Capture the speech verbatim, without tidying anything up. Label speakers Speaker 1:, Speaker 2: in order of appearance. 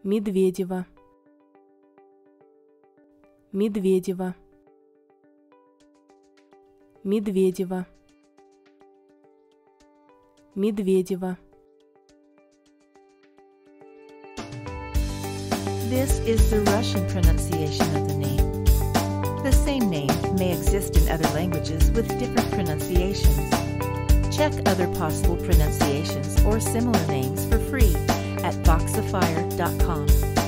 Speaker 1: Медведева, Медведева, Медведева, Медведева.
Speaker 2: This is the Russian pronunciation of the name. The same name may exist in other languages with different pronunciations. Check other possible pronunciations or similar names for free at voxifier dot com.